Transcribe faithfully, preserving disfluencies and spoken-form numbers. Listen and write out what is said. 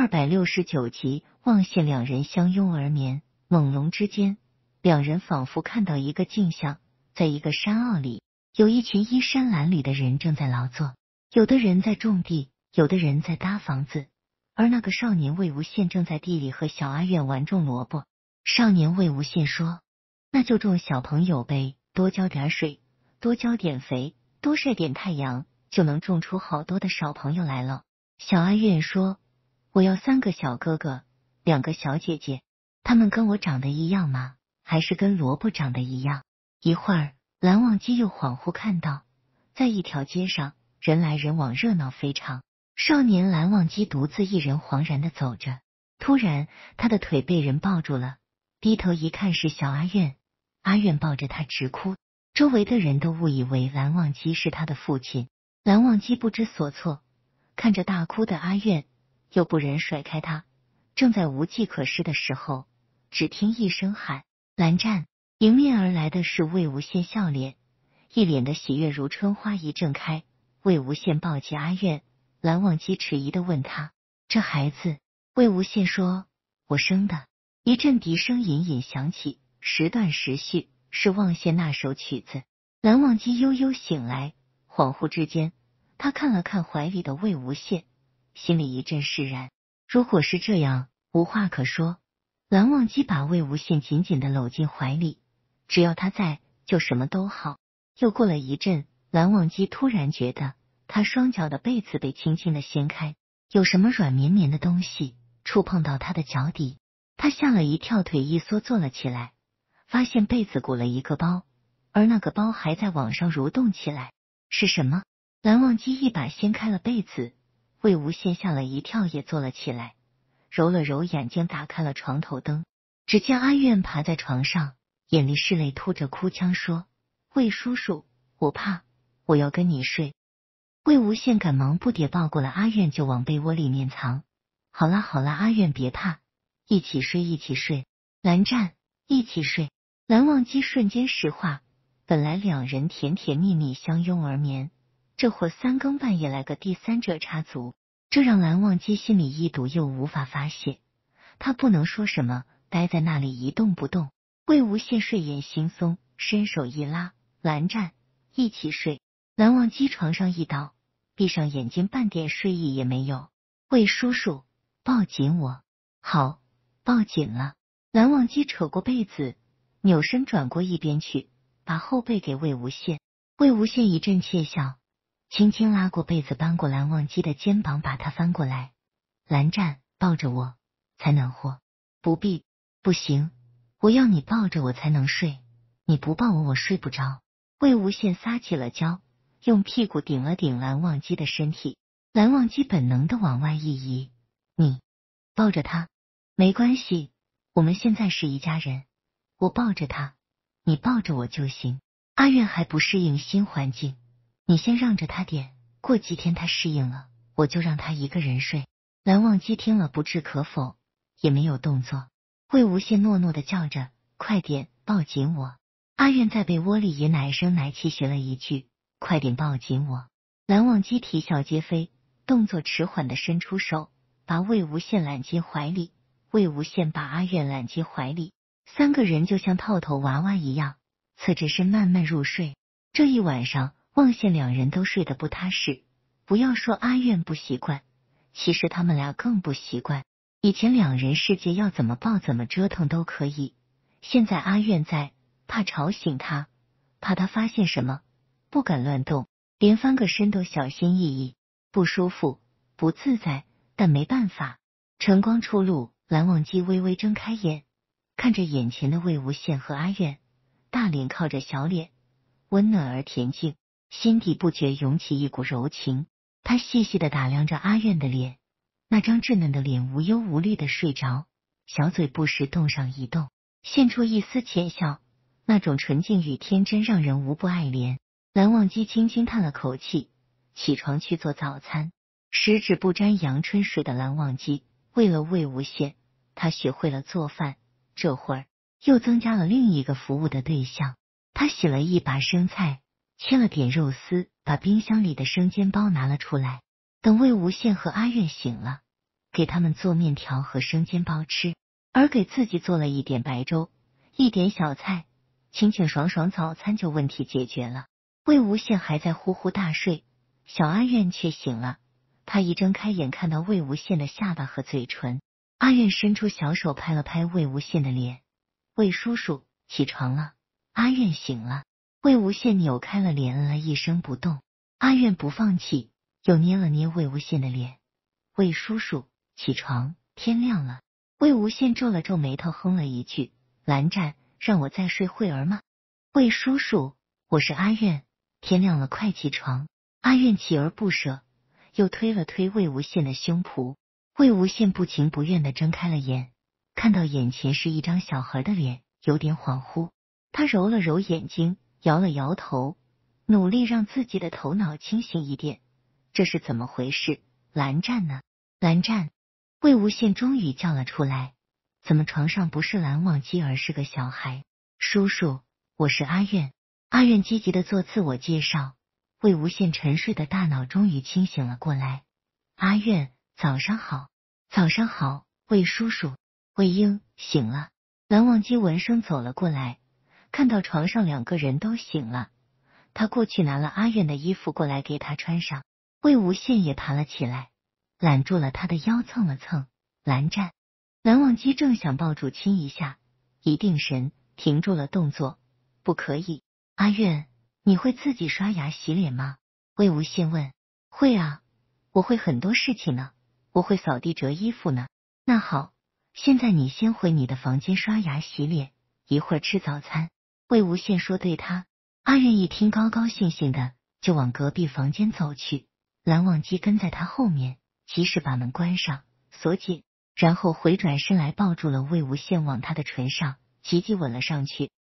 二百六十九集，望羡两人相拥而眠。朦胧之间，两人仿佛看到一个镜像，在一个山坳里，有一群衣衫褴褛的人正在劳作，有的人在种地，有的人在搭房子，而那个少年魏无羡正在地里和小阿院玩种萝卜。少年魏无羡说：“那就种小朋友呗，多浇点水，多浇点肥，多晒点太阳，就能种出好多的小朋友来了。”小阿院说：“我要三个小哥哥，两个小姐姐，他们跟我长得一样吗？还是跟萝卜长得一样？”一会儿，蓝忘机又恍惚看到，在一条街上，人来人往，热闹非常。少年蓝忘机独自一人惶然的走着，突然他的腿被人抱住了，低头一看是小阿院，阿院抱着他直哭，周围的人都误以为蓝忘机是他的父亲。蓝忘机不知所措，看着大哭的阿院，又不忍甩开他，正在无计可施的时候，只听一声喊：“蓝湛！”迎面而来的是魏无羡，笑脸一脸的喜悦如春花一正开。魏无羡抱起阿院，蓝忘机迟疑的问他：“这孩子？”魏无羡说：“我生的。”一阵笛声隐隐响起，时断时续，是望羡那首曲子。蓝忘机悠悠醒来，恍惚之间，他看了看怀里的魏无羡，心里一阵释然。如果是这样，无话可说。蓝忘机把魏无羡紧紧的搂进怀里，只要他在，就什么都好。又过了一阵，蓝忘机突然觉得他双脚的被子被轻轻的掀开，有什么软绵绵的东西触碰到他的脚底，他吓了一跳，腿一缩坐了起来，发现被子鼓了一个包，而那个包还在往上蠕动起来。是什么？蓝忘机一把掀开了被子，魏无羡吓了一跳，也坐了起来，揉了揉眼睛，打开了床头灯，只见阿院爬在床上，眼里是泪，吐着哭腔说：“魏叔叔，我怕，我要跟你睡。”魏无羡赶忙不迭抱过了阿院，就往被窝里面藏。好啦好啦，阿院别怕，一起睡一起睡，蓝湛，一起睡。蓝忘机瞬间石化，本来两人甜甜蜜蜜相拥而眠，这会三更半夜来个第三者插足，这让蓝忘机心里一堵又无法发泄。他不能说什么，待在那里一动不动。魏无羡睡眼惺忪，伸手一拉：“蓝湛，一起睡。”蓝忘机床上一倒，闭上眼睛，半点睡意也没有。魏叔叔，抱紧我。好，抱紧了。蓝忘机扯过被子，扭身转过一边去，把后背给魏无羡。魏无羡一阵窃笑，轻轻拉过被子，搬过蓝忘机的肩膀，把他翻过来。蓝湛，抱着我才能活。不必，不行，我要你抱着我才能睡，你不抱我，我睡不着。魏无羡撒起了娇，用屁股顶了顶蓝忘机的身体。蓝忘机本能的往外一移：“你抱着他，没关系，我们现在是一家人，我抱着他，你抱着我就行。”阿院还不适应新环境，你先让着他点，过几天他适应了，我就让他一个人睡。蓝忘机听了不置可否，也没有动作。魏无羡诺诺的叫着：“快点，抱紧我。”阿院在被窝里也奶声奶气学了一句：“快点抱紧我。”蓝忘机啼笑皆非，动作迟缓的伸出手，把魏无羡揽进怀里。魏无羡把阿院揽进怀里，三个人就像套头娃娃一样，侧着身慢慢入睡。这一晚上，望羡两人都睡得不踏实。不要说阿院不习惯，其实他们俩更不习惯。以前两人世界要怎么抱怎么折腾都可以，现在阿院在，怕吵醒他，怕他发现什么，不敢乱动，连翻个身都小心翼翼，不舒服，不自在，但没办法。晨光初露，蓝忘机微微睁开眼，看着眼前的魏无羡和阿院，大脸靠着小脸，温暖而恬静，心底不觉涌起一股柔情。他细细的打量着阿院的脸，那张稚嫩的脸无忧无虑的睡着，小嘴不时动上一动，现出一丝浅笑，那种纯净与天真让人无不爱怜。蓝忘机轻轻叹了口气，起床去做早餐。十指不沾阳春水的蓝忘机，为了魏无羡，他学会了做饭，这会儿又增加了另一个服务的对象。他洗了一把生菜，切了点肉丝，把冰箱里的生煎包拿了出来。等魏无羡和阿院醒了， 给他们做面条和生煎包吃，而给自己做了一点白粥，一点小菜，清清爽爽，早餐就问题解决了。魏无羡还在呼呼大睡，小阿苑却醒了。他一睁开眼，看到魏无羡的下巴和嘴唇。阿苑伸出小手拍了拍魏无羡的脸：“魏叔叔，起床了。”阿苑醒了。魏无羡扭开了脸，嗯了一声不动。阿苑不放弃，又捏了捏魏无羡的脸：“魏叔叔，起床，天亮了。”魏无羡皱了皱眉头，哼了一句：“蓝湛，让我再睡会儿吗？”“魏叔叔，我是阿苑，天亮了，快起床。”阿苑锲而不舍，又推了推魏无羡的胸脯。魏无羡不情不愿地睁开了眼，看到眼前是一张小孩的脸，有点恍惚。他揉了揉眼睛，摇了摇头，努力让自己的头脑清醒一点。这是怎么回事？蓝湛呢？蓝湛！魏无羡终于叫了出来。怎么床上不是蓝忘机，而是个小孩？叔叔，我是阿苑。阿苑积极的做自我介绍。魏无羡沉睡的大脑终于清醒了过来。阿苑，早上好。早上好，魏叔叔。魏婴醒了。蓝忘机闻声走了过来，看到床上两个人都醒了，他过去拿了阿苑的衣服过来给他穿上。魏无羡也爬了起来，揽住了他的腰，蹭了蹭。蓝湛！蓝忘机正想抱住亲一下，一定神，停住了动作。不可以。阿苑，你会自己刷牙洗脸吗？魏无羡问。会啊，我会很多事情呢，我会扫地折衣服呢。那好，现在你先回你的房间刷牙洗脸，一会儿吃早餐。魏无羡说对他。阿苑一听，高高兴兴的就往隔壁房间走去。蓝忘机跟在他后面，及时把门关上锁紧，然后回转身来抱住了魏无羡，往他的唇上急急吻了上去。